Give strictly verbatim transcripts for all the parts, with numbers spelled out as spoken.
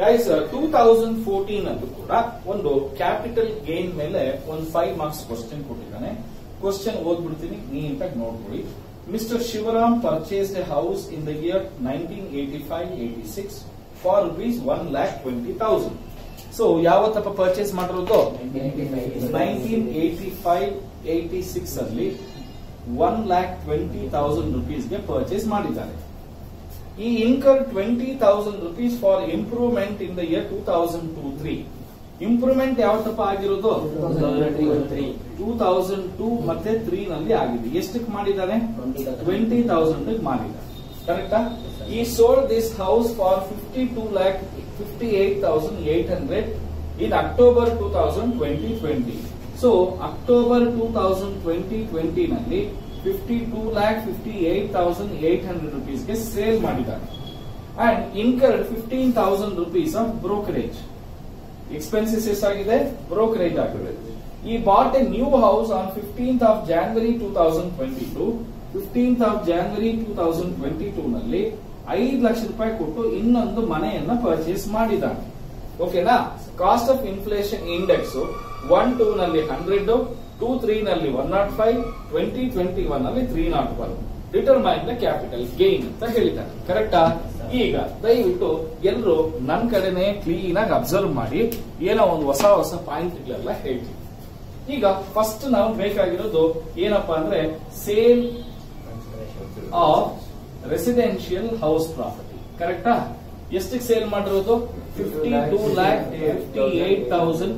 Guys two thousand fourteen ಅಲ್ಲೂ ಕೂಡ ಒಂದು ಕ್ಯಾಪಿಟಲ್ ಗೇನ್ ಮೇಲೆ ಒಂದು ಫೈವ್ ಮಾರ್ಕ್ಸ್ ಕ್ವಶನ್ ಕೊಟ್ಟಿದ್ದಾನೆ. ಕ್ವಶನ್ ಓದ್ಬಿಡ್ತೀನಿ, ನೀಟಾಗಿ ನೋಡ್ಕೊಳ್ಳಿ. Mister Shivaram purchased a house in the year nineteen eighty five eighty six for rupees one lakh twenty thousand. So ಯಾವತ್ತಪ್ಪ ಪರ್ಚೇಸ್ ಮಾಡಿರೋದು? Nineteen eighty five eighty six ಅಲ್ಲಿ ಒನ್ ಲ್ಯಾಕ್ ಟ್ವೆಂಟಿ ತೌಸಂಡ್ ರುಪೀಸ್ಗೆ purchase ಮಾಡಿದ್ದಾರೆ. He incur twenty thousand rupees for improvement in the year two thousand two three. Improvement ಯಾವತ್ತಪ್ಪ ಆಗಿರೋದು? Two thousand two ಮತ್ತೆ three ನಲ್ಲಿ ಆಗಿದೆ. ಎಷ್ಟಕ್ಕೆ ಮಾಡಿದ್ದಾರೆ? ಟ್ವೆಂಟಿ ತೌಸಂಡ್ ಮಾಡಿದ್ದಾರೆ. ಕರೆಕ್ಟಾ? He sold this house for fifty two lakh fifty eight thousand eight hundred in October two thousand twenty twenty. So October two thousand twenty twenty ನಲ್ಲಿ fifty two lakh fifty eight thousand eight hundred ರುಪೀಸ್ಗೆ sale ಮಾಡಿದ್ದಾರೆ. And incurred fifteen thousand rupees of brokerage. Expenses ಎಷ್ಟಾಗಿದೆ? Brokerage ಆಗಿದೆ. He bought a new house on fifteenth of January two thousand twenty two. Fifteenth of January two thousand twenty two ನಲ್ಲಿ ಐದು ಲಕ್ಷ ರೂಪಾಯಿ ಕೊಟ್ಟು ಇನ್ನೊಂದು ಮನೆಯನ್ನ ಪರ್ಚೇಸ್ ಮಾಡಿದ್ದಾನೆ. ಓಕೆನಾ? Cost of inflation index one two ನಲ್ಲಿ ಹಂಡ್ರೆಡ್, ಟೂ ತ್ರೀ ನಲ್ಲಿ one nought five, twenty twenty one ನಲ್ಲಿ three nought one. Determine the capital gain ಅಂತ ಹೇಳಿದ್ದಾರೆ. ಕರೆಕ್ಟಾ? ಈಗ ದಯವಿಟ್ಟು ಎಲ್ಲರೂ ನನ್ನ ಕಡೆನೆ ಕ್ಲೀನ್ ಆಗಿ ಅಬ್ಸರ್ವ್ ಮಾಡಿ, ಏನೋ ಒಂದು ಹೊಸ ಹೊಸ ಪಾಯಿಂಟ್ ಗಳೆಲ್ಲ ಹೇಳ್ತೀವಿ. ಈಗ ಫಸ್ಟ್ ನಾವು ಬೇಕಾಗಿರೋದು ಏನಪ್ಪಾ ಅಂದ್ರೆ sale of residential house property. ಕರೆಕ್ಟಾ? ಎಷ್ಟಕ್ಕೆ ಸೇಲ್ ಮಾಡಿರೋದು? Fifty two lakh fifty eight thousand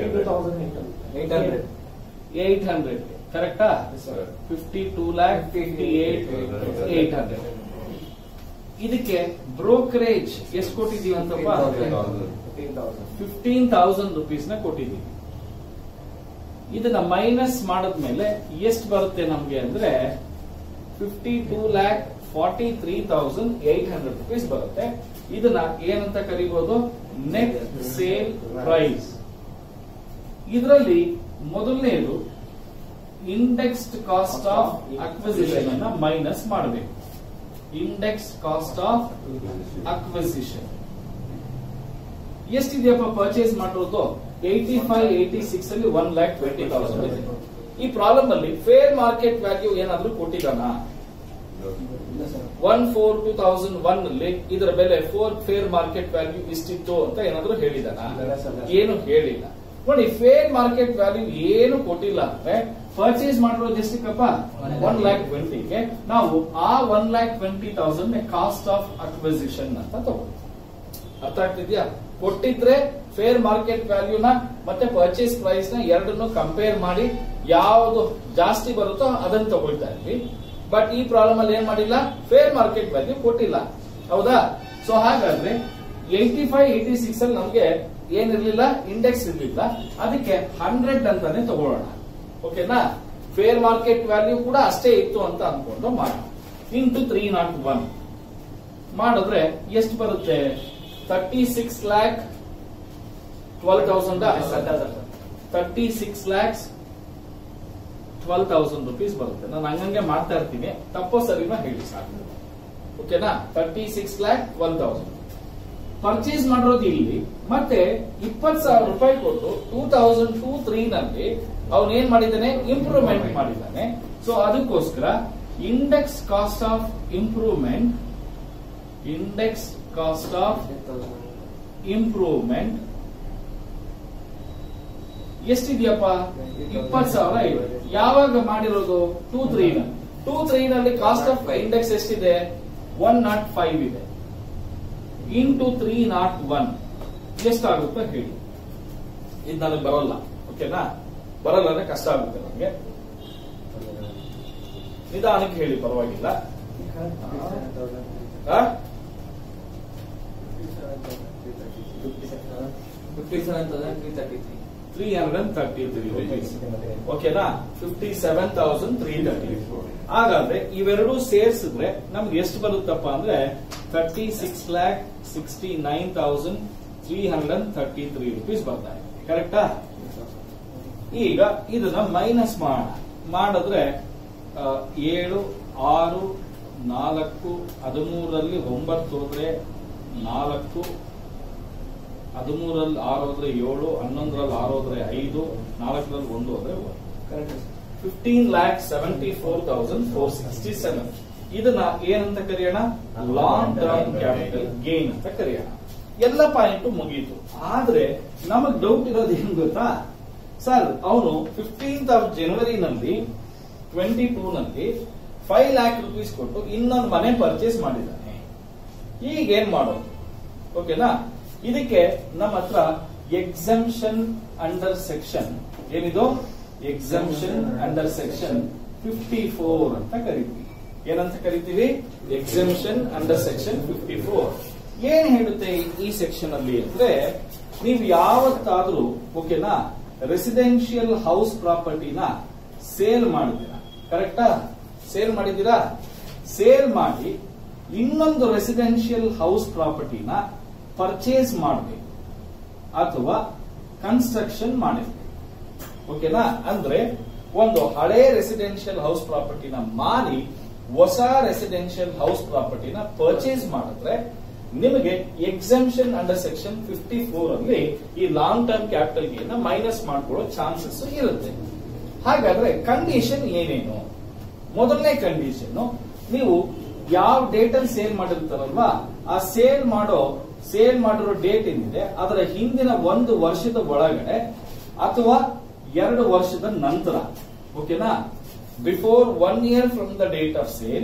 eight hundred. ಕರೆಕ್ಟಾ? Fifty two lakh fifty eight eight hundred. ಇದಕ್ಕೆ ಬ್ರೋಕರೇಜ್ ಎಷ್ಟು ಕೊಟ್ಟಿದೀವಿ ಅಂತಪ್ಪ? ಫಿಫ್ಟೀನ್ ತೌಸಂಡ್ ರುಪೀಸ್ ನ ಕೊಟ್ಟಿದ್ದೀವಿ. ಇದನ್ನ ಮೈನಸ್ ಮಾಡಿದ್ಮೇಲೆ ಎಷ್ಟು ಬರುತ್ತೆ ನಮ್ಗೆ ಅಂದ್ರೆ fifty two lakh forty three thousand eight hundred rupees ಬರುತ್ತೆ. ಇದನ್ನ ಏನಂತ ಕರೀಬಹುದು? Net sale price. ಇದರಲ್ಲಿ ಮೊದಲನೇದು ಇಂಡೆಕ್ಸ್ಡ್ ಕಾಸ್ಟ್ ಆಫ್ ಅಕ್ವಿಸಿಷನ್ ಅನ್ನ ಮೈನಸ್ ಮಾಡಬೇಕು. ಇಂಡೆಕ್ಸ್ ಕಾಸ್ಟ್ ಆಫ್ ಅಕ್ವಿಸಿಷನ್ ಎಷ್ಟಿದೆಯಪ್ಪ ಪರ್ಚೇಸ್ ಮಾಡಿರೋದು? ಏಟಿ ಫೈವ್ ಏಟಿ ಸಿಕ್ಸ್ ಅಲ್ಲಿ ಒನ್ ಲ್ಯಾಕ್ ಟ್ವೆಂಟಿ ತೌಸಂಡ್ ಇದೆ. ಈ ಪ್ರಾಬ್ಲಮ್ ಅಲ್ಲಿ ಫೇರ್ ಮಾರ್ಕೆಟ್ ವ್ಯಾಲ್ಯೂ ಏನಾದ್ರೂ ಕೊಟ್ಟಿದ್ದಾನ? One four two thousand one ಅಲ್ಲಿ ಇದರ ಬೆಲೆ ಫೋರ್ ಫೇರ್ ಮಾರ್ಕೆಟ್ ವ್ಯಾಲ್ಯೂ ಇಷ್ಟಿತ್ತು ಅಂತ ಏನಾದ್ರೂ ಹೇಳಿದಾನ? ಏನು ಹೇಳಿಲ್ಲ. ನೋಡಿ, ಫೇರ್ ಮಾರ್ಕೆಟ್ ವ್ಯಾಲ್ಯೂ ಏನು ಕೊಟ್ಟಿಲ್ಲ ಅಂದ್ರೆ ಪರ್ಚೇಸ್ ಮಾಡಿರೋದು ಎಷ್ಟಕ್ಕಪ್ಪ? ಒನ್ ಲ್ಯಾಕ್ ಟ್ವೆಂಟಿಗೆ. ನಾವು ಆ one lakh twenty thousand cost of acquisition ಅಂತ ತಗೊಳ್ಳಿ. ಅರ್ಥ ಆಗ್ತಿದ್ಯಾ? ಕೊಟ್ಟಿದ್ರೆ ಫೇರ್ ಮಾರ್ಕೆಟ್ ವ್ಯಾಲ್ಯೂನ ಮತ್ತೆ ಪರ್ಚೇಸ್ ಪ್ರೈಸ್ ನ ಎರಡನ್ನು ಕಂಪೇರ್ ಮಾಡಿ ಯಾವುದು ಜಾಸ್ತಿ ಬರುತ್ತೋ ಅದನ್ನ ತಗೊಳ್ತಾ ಇದ್ವಿ. ಬಟ್ ಈ ಪ್ರಾಬ್ಲಮ್ ಅಲ್ಲಿ ಏನ್ ಮಾಡಿಲ್ಲ? ಫೇರ್ ಮಾರ್ಕೆಟ್ ವ್ಯಾಲ್ಯೂ ಕೊಟ್ಟಿಲ್ಲ. ಹೌದಾ? ಸೊ ಹಾಗಾದ್ರೆ ಏಟಿ ಫೈವ್ ಏಟಿ ಸಿಕ್ಸ್ ಅಲ್ಲಿ ನಮ್ಗೆ ಏನಿರ್ಲಿಲ್ಲ? ಇಂಡೆಕ್ಸ್ ಇರ್ಲಿಲ್ಲ. ಅದಕ್ಕೆ ಹಂಡ್ರೆಡ್ ಅಂತಾನೆ ತಗೊಳ್ಳೋಣ. ಓಕೆನಾ? ಫೇರ್ ಮಾರ್ಕೆಟ್ ವ್ಯಾಲ್ಯೂ ಕೂಡ ಅಷ್ಟೇ ಇತ್ತು ಅಂತ ಅನ್ಕೊಂಡು ಮಾಡೋಣ. ಇಂಟು ತ್ರೀ ನಾಟ್ ಒನ್ ಮಾಡಿದ್ರೆ ಎಷ್ಟು ಬರುತ್ತೆ? Thirty six lakh twelve thousand thirty six lakhs twelve thousand rupees ಬರುತ್ತೆ. ನಾನು ಹಂಗಂಗೆ ಮಾಡ್ತಾ ಇರ್ತೀನಿ, ತಪ್ಪೋ ಸರಿನಾ ಹೇಳಿ ಸಾಕು. ಓಕೆನಾ? Thirty six lakh twelve thousand purchase ಮಾಡಿರೋದು ಇಲ್ಲಿ. ಮತ್ತೆ ಇಪ್ಪತ್ತು ಸಾವಿರ ರೂಪಾಯಿ ಕೊಟ್ಟು ಟೂ ತೌಸಂಡ್ ಟೂ ತ್ರೀ ನಲ್ಲಿ ಅವನ್ ಏನ್ ಮಾಡಿದ್ದಾನೆ? ಇಂಪ್ರೂವ್ಮೆಂಟ್ ಮಾಡಿದ್ದಾನೆ. ಸೊ ಅದಕ್ಕೋಸ್ಕರ index cost of improvement index cost of improvement ಎಷ್ಟಿದೆಯಪ್ಪ? ಇಪ್ಪತ್ತು ಸಾವಿರ ಇದೆ. ಯಾವಾಗ ಮಾಡಿರೋದು? ಟೂ ತ್ರೀ ನಲ್ಲಿ. ಟೂ ತ್ರೀ ನಲ್ಲಿ ಕಾಸ್ಟ್ ಆಫ್ ಇಂಡೆಕ್ಸ್ ಎಷ್ಟಿದೆ? ಒನ್ ನಾಟ್ ಫೈವ್ ಇದೆ. ಇಂಟು ತ್ರೀ ನಾಟ್ ಒನ್ ಎಷ್ಟಾಗುತ್ತೆ ಹೇಳಿ? ಇದು ನನಗೆ ಬರಲ್ಲ. ಓಕೆನಾ? ಬರಲ್ಲ ಅಂದ್ರೆ ಕಷ್ಟ ಆಗುತ್ತೆ ನನಗೆ. ನಿಧಾನಕ್ಕೆ ಹೇಳಿ, ಪರವಾಗಿಲ್ಲ. Three hundred thirty three rupees. ಓಕೆನಾ? Fifty seven thousand three thirty. ಹಾಗಾದ್ರೆ ಇವೆರಡೂ ಸೇರಿಸಿದ್ರೆ ನಮ್ಗೆ ಎಷ್ಟು ಬರುತ್ತಪ್ಪ ಅಂದ್ರೆ thirty six lakh sixty nine thousand three hundred thirty three rupees ಬರ್ತಾ ಇದೆ. ಕರೆಕ್ಟಾ? ಈಗ ಇದನ್ನ ಮೈನಸ್ ಮಾಡ ಮಾಡಿದ್ರೆ ಏಳು ಆರು ನಾಲ್ಕು ಹದಿಮೂರರಲ್ಲಿ ಒಂಬತ್ತು ಹೋದ್ರೆ ನಾಲ್ಕು ಹದಿಮೂರಲ್ಲಿ ಆರು ಹೋದ್ರೆ ಏಳು, ಹನ್ನೊಂದರಲ್ಲಿ ಆರು ಹೋದ್ರೆ ಐದು, ನಾಲ್ಕರಲ್ಲಿ ಒಂದು ಹೋದ್ರೆ fifteen lakh seventy four thousand four sixty seven. ಇದನ್ನ ಏನಂತ ಕರೆಯೋಣ? ಲಾಂಗ್ ಟರ್ಮ್ ಕ್ಯಾಪಿಟಲ್ ಗೇನ್ ಅಂತ ಕರೆಯೋಣ. ಎಲ್ಲ ಪಾಯಿಂಟ್ ಮುಗೀತು. ಆದ್ರೆ ನಮಗ್ ಡೌಟ್ ಇರೋದು ಏನ್ ಗೊತ್ತಾ ಸರ್, ಅವನು ಫಿಫ್ಟೀನ್ತ್ ಆಫ್ ಜನವರಿನಲ್ಲಿ ಟ್ವೆಂಟಿ ಟೂ ನಲ್ಲಿ ಫೈವ್ ಲ್ಯಾಕ್ ರುಪೀಸ್ ಕೊಟ್ಟು ಇನ್ನೊಂದು ಮನೆ ಪರ್ಚೇಸ್ ಮಾಡಿದ್ದಾನೆ. ಈಗ ಏನ್ ಮಾಡೋದು? ಓಕೆನಾ? ಇದಕ್ಕೆ ನಮ್ಮ ಹತ್ರ ಎಕ್ಸಂಪ್ಷನ್ ಅಂಡರ್ ಸೆಕ್ಷನ್ ಏನಿದು? Exemption under section fifty four ಅಂತ ಕರಿತೀವಿ. ಏನಂತ ಕರಿತೀವಿ? Exemption under section fifty four. ಏನ್ ಹೇಳುತ್ತೆ ಈ ಸೆಕ್ಷನ್ ಅಲ್ಲಿ ಅಂದ್ರೆ, ನೀವು ಯಾವತ್ತಾದ್ರೂ ಓಕೆನಾ ರೆಸಿಡೆನ್ಷಿಯಲ್ ಹೌಸ್ ಪ್ರಾಪರ್ಟಿನ ಸೇಲ್ ಮಾಡಿದ್ದೀರಾ, ಕರೆಕ್ಟಾ? ಸೇಲ್ ಮಾಡಿದ್ದೀರಾ? ಸೇಲ್ ಮಾಡಿ ಇನ್ನೊಂದು ರೆಸಿಡೆನ್ಷಿಯಲ್ ಹೌಸ್ ಪ್ರಾಪರ್ಟಿನ ಪರ್ಚೇಸ್ ಮಾಡಬೇಕು ಅಥವಾ ಕನ್ಸ್ಟ್ರಕ್ಷನ್ ಮಾಡಿರ್ಬೇಕು. ಓಕೆನಾ? ಅಂದ್ರೆ ಒಂದು ಹಳೆ ರೆಸಿಡೆನ್ಷಿಯಲ್ ಹೌಸ್ ಪ್ರಾಪರ್ಟಿನ ಮಾರಿ ಹೊಸ ರೆಸಿಡೆನ್ಷಿಯಲ್ ಹೌಸ್ ಪ್ರಾಪರ್ಟಿನ ಪರ್ಚೇಸ್ ಮಾಡಿದ್ರೆ ನಿಮಗೆ exemption under section fifty four ಅಲ್ಲಿ ಈ long term capital gain minus ಮಾಡ್ಕೊಳ್ಳೋ ಚಾನ್ಸಸ್ ಇರುತ್ತೆ. ಹಾಗಾದ್ರೆ ಕಂಡೀಷನ್ ಏನೇನು? ಮೊದಲನೇ ಕಂಡೀಷನ್, ನೀವು ಯಾವ ಡೇಟ್ ಅಲ್ಲಿ ಸೇಲ್ ಮಾಡಿರ್ತಾರಲ್ವಾ, ಆ ಸೇಲ್ ಮಾಡೋ ಸೇಲ್ ಮಾಡಿರೋ ಡೇಟ್ ಏನಿದೆ ಅದರ ಹಿಂದಿನ ಒಂದು ವರ್ಷದ ಒಳಗಡೆ ಅಥವಾ ಎರಡು ವರ್ಷದ ನಂತರ, ಓಕೆನಾ? Before one year from the date of sale,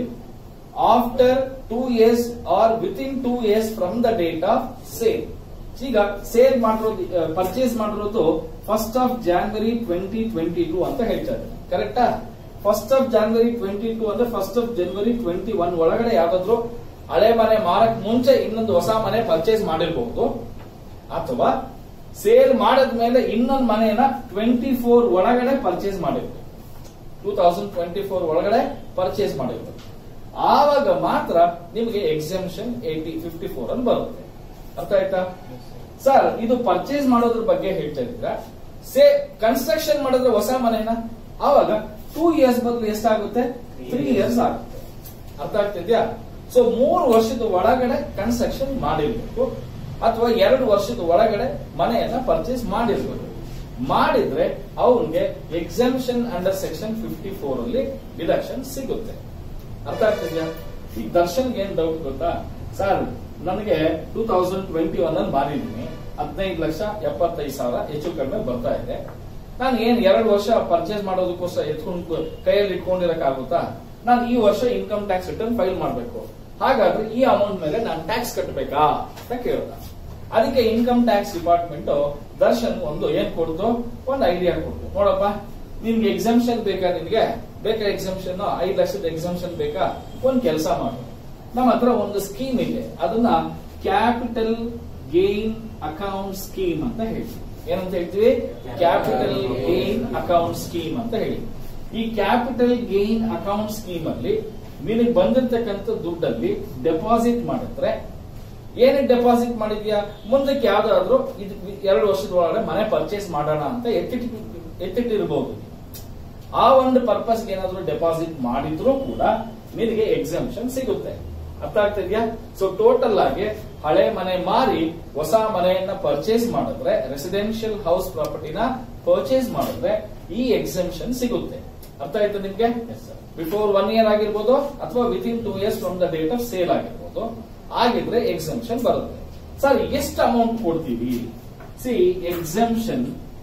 after two years or within two years from the date of sale. ಈಗ ಸೇಲ್ ಮಾಡಿರೋದು ಪರ್ಚೇಸ್ ಮಾಡಿರೋದು first of January twenty twenty two ಅಂತ ಹೇಳ್ತಾ ಇದ್ದಾರೆ, ಕರೆಕ್ಟಾ? First of January twenty two ಅಂದ್ರೆ first of January twenty one ಒಳಗಡೆ ಯಾವ್ದಾದ್ರು ಹಳೆ ಮನೆ ಮಾರಕ್ ಮುಂಚೆ ಇನ್ನೊಂದು ಹೊಸ ಮನೆ ಪರ್ಚೇಸ್ ಮಾಡಿರಬಹುದು, ಅಥವಾ ಸೇಲ್ ಮಾಡದ್ಮೇಲೆ ಇನ್ನೊಂದು ಮನೆಯನ್ನ ಟ್ವೆಂಟಿ ಫೋರ್ ಒಳಗಡೆ ಪರ್ಚೇಸ್ ಮಾಡಿರ್ಬೇಕು, ಟೂ ತೌಸಂಡ್ ಟ್ವೆಂಟಿ ಫೋರ್ ಒಳಗಡೆ ಪರ್ಚೇಸ್ ಮಾಡಿರ್ಬೇಕು. ಆವಾಗ ಮಾತ್ರ ನಿಮಗೆ ಎಕ್ಸಂಪ್ಷನ್ ಏಟಿ ಫಿಫ್ಟಿ ಫೋರ್ ಅಲ್ಲಿ ಬರುತ್ತೆ. ಅರ್ಥ ಆಯ್ತಾ ಸರ್? ಇದು ಪರ್ಚೇಸ್ ಮಾಡೋದ್ರ ಬಗ್ಗೆ ಹೇಳ್ತಾ ಇದ್ದೀರಾ. ಸೇ ಕನ್ಸ್ಟ್ರಕ್ಷನ್ ಮಾಡಿದ್ರೆ ಹೊಸ ಮನೆನ, ಆವಾಗ ಟೂ ಇಯರ್ಸ್ ಬದಲು ಎಷ್ಟಾಗುತ್ತೆ? ತ್ರೀ ಇಯರ್ಸ್ ಆಗುತ್ತೆ. ಅರ್ಥ ಆಗ್ತಿದ್ಯಾ? ಸೊ ಮೂರು ವರ್ಷದ ಒಳಗಡೆ ಕನ್ಸ್ಟ್ರಕ್ಷನ್ ಮಾಡಿರ್ಬೇಕು ಅಥವಾ ಎರಡು ವರ್ಷದ ಒಳಗಡೆ ಮನೆಯನ್ನ ಪರ್ಚೇಸ್ ಮಾಡಿರ್ಬೇಕು. ಮಾಡಿದ್ರೆ ಅವನಿಗೆ exemption under section fifty four ಅಲ್ಲಿ ಡಿಡಕ್ಷನ್ ಸಿಗುತ್ತೆ. ಅರ್ಥ ಆಗ್ತಿದ್ಯಾ? ಈಗ ದರ್ಶನ್ಗೆ ಏನ್ ಡೌಟ್ ಗೊತ್ತಾ ಸರ್, ನನಗೆ ಟೂ ತೌಸಂಡ್ ಟ್ವೆಂಟಿ ಒನ್ ಅಲ್ಲಿ ಮಾರಿದ್ದೀನಿ, ಹದಿನೈದು ಲಕ್ಷ ಎಪ್ಪತ್ತೈದು ಸಾವಿರ ಹೆಚ್ಚು ಕಡಿಮೆ ಬರ್ತಾ ಇದೆ. ನಾನು ಏನ್ ಎರಡು ವರ್ಷ ಪರ್ಚೇಸ್ ಮಾಡೋದಕ್ಕೋಸ್ಕರ ಎತ್ಕೊಂಡು ಕೈಯಲ್ಲಿ ಇಟ್ಕೊಂಡಿರಕ್ಕಾಗುತ್ತಾ? ನಾನು ಈ ವರ್ಷ ಇನ್ಕಮ್ ಟ್ಯಾಕ್ಸ್ ರಿಟರ್ನ್ ಫೈಲ್ ಮಾಡಬೇಕು. ಹಾಗಾದ್ರೆ ಈ ಅಮೌಂಟ್ ಮೇಲೆ ನಾನು ಟ್ಯಾಕ್ಸ್ ಕಟ್ಟಬೇಕಾ ಅಂತ ಕೇಳಿದ. ಅದಕ್ಕೆ ಇನ್ಕಮ್ ಟ್ಯಾಕ್ಸ್ ಡಿಪಾರ್ಟ್ಮೆಂಟ್ ದರ್ಶನ್ ಒಂದು ಏನ್ ಕೊಡ್ತು? ಒಂದು ಐಡಿಯಾ ಕೊಡ್ತು. ನೋಡಪ್ಪ, ನಿಮ್ಗೆ ಎಕ್ಸಂಪ್ಷನ್ ಬೇಕಾ? ನಿನ್ಗೆ ಬೇಕಾ ಎಕ್ಸಂಪ್ಷನ್? ಐದು ಲಕ್ಷದ ಎಕ್ಸಂಪ್ಷನ್ ಬೇಕಾ? ಒಂದ್ ಕೆಲಸ ಮಾಡು, ನಮ್ಮ ಹತ್ರ ಒಂದು ಸ್ಕೀಮ್ ಇದೆ, ಅದನ್ನ ಕ್ಯಾಪಿಟಲ್ ಗೇನ್ ಅಕೌಂಟ್ ಸ್ಕೀಮ್ ಅಂತ ಹೇಳ್ತೀವಿ. ಏನಂತ ಹೇಳ್ತೀವಿ? ಕ್ಯಾಪಿಟಲ್ ಗೇನ್ ಅಕೌಂಟ್ ಸ್ಕೀಮ್ ಅಂತ ಹೇಳಿ. ಈ ಕ್ಯಾಪಿಟಲ್ ಗೇನ್ ಅಕೌಂಟ್ ಸ್ಕೀಮ್ ಅಲ್ಲಿ ನಿನಗೆ ಬಂದಿರ್ತಕ್ಕಂಥ ದುಡ್ಡಲ್ಲಿ ಡೆಪಾಸಿಟ್ ಮಾಡಿದ್ರೆ, ಏನಕ್ಕೆ ಡೆಪಾಸಿಟ್ ಮಾಡಿದ್ಯಾ? ಮುಂದಕ್ಕೆ ಯಾವ್ದಾದ್ರು ಇದು ಎರಡು ವರ್ಷದ ಒಳಗಡೆ ಮನೆ ಪರ್ಚೇಸ್ ಮಾಡೋಣ ಅಂತ ಎತ್ತಿಟ್ಟು ಎತ್ತಿಟ್ಟಿರಬಹುದು. ಆ ಒಂದು ಪರ್ಪಸ್ಗೆ ಏನಾದ್ರು ಡೆಪಾಸಿಟ್ ಮಾಡಿದ್ರೂ ಕೂಡ ನಿನಗೆ ಎಕ್ಸಂಪ್ಷನ್ ಸಿಗುತ್ತೆ. ಅರ್ಥ ಆಗ್ತಿದ್ಯಾ? ಸೊ ಟೋಟಲ್ ಆಗಿ ಹಳೆ ಮನೆ ಮಾರಿ ಹೊಸ ಮನೆಯನ್ನ ಪರ್ಚೇಸ್ ಮಾಡಿದ್ರೆ, ರೆಸಿಡೆನ್ಷಿಯಲ್ ಹೌಸ್ ಪ್ರಾಪರ್ಟಿನ ಪರ್ಚೇಸ್ ಮಾಡಿದ್ರೆ ಈ ಎಕ್ಸಂಪ್ಷನ್ ಸಿಗುತ್ತೆ. ಅರ್ಥ ಆಯ್ತು ನಿಮ್ಗೆ? ಬಿಫೋರ್ ಒನ್ ಇಯರ್ ಆಗಿರ್ಬೋದು ಅಥವಾ within two years from the date of sale ಆಗಿರ್ಬೋದು. ಆಗಿದ್ರೆ ಎಕ್ಸಂಪ್ಷನ್ ಬರುತ್ತೆ. ಸರ್, ಎಷ್ಟು ಅಮೌಂಟ್ ಕೊಡ್ತೀವಿ? See, exemption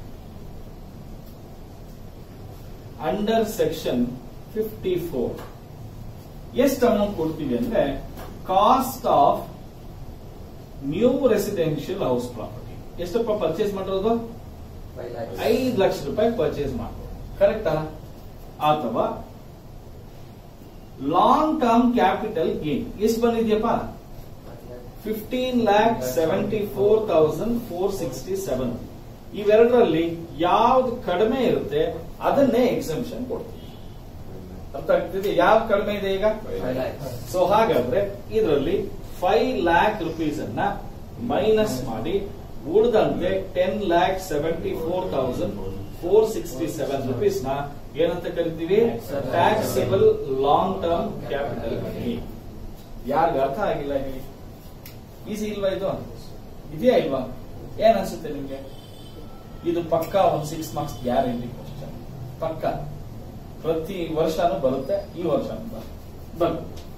under section fifty four ಎಷ್ಟು ಅಮೌಂಟ್ ಕೊಡ್ತೀವಿ ಅಂದ್ರೆ, cost of new residential house property ಎಷ್ಟಪ್ಪ ಪರ್ಚೇಸ್ ಮಾಡಿರೋದು? ಐದು ಲಕ್ಷ ರೂಪಾಯಿ ಪರ್ಚೇಸ್ ಮಾಡೋದು, ಕರೆಕ್ಟಾ? ಅಥವಾ ಲಾಂಗ್ ಟರ್ಮ್ ಕ್ಯಾಪಿಟಲ್ ಗೇನ್ ಎಷ್ಟು ಬಂದಿದ್ಯಪ್ಪ? Fifteen lakh seventy four thousand four sixty seven. ಇವೆರಡರಲ್ಲಿ ಯಾವ್ದು ಕಡಿಮೆ ಇರುತ್ತೆ ಅದನ್ನೇ ಎಕ್ಸಂಪ್ಷನ್ ಕೊಡ್ತೀವಿ. ಅರ್ಥ ಆಗ್ತಿದೆ? ಯಾವ್ದು ಕಡಿಮೆ ಇದೆ ಈಗ? ಸೊ ಹಾಗಾದ್ರೆ ಇದರಲ್ಲಿ ಫೈವ್ ಲ್ಯಾಕ್ ರುಪೀಸ್ ಅನ್ನ ಮೈನಸ್ ಮಾಡಿ ಉಳಿದಂತೆ ten lakh seventy four thousand four sixty seven rupees ನ ಏನಂತ ಕರಿತೀವಿ? Taxable long term capital gain. ಯಾರಿಗ ಅರ್ಥ ಆಗಿಲ್ಲ ಹೇಳಿ? ಈಸಿ ಇಲ್ವಾ ಇದು? ಇದೆಯಾ ಇಲ್ವಾ? ಏನ್ ಅನ್ಸುತ್ತೆ ನಿಮ್ಗೆ? ಇದು ಪಕ್ಕಾ ಒಂದು ಸಿಕ್ಸ್ ಮಾರ್ಕ್ಸ್ ಗ್ಯಾರಂಟಿ ಕ್ವಶನ್, ಪಕ್ಕ ಪ್ರತಿ ವರ್ಷನೂ ಬರುತ್ತೆ, ಈ ವರ್ಷನೂ ಬರುತ್ತೆ.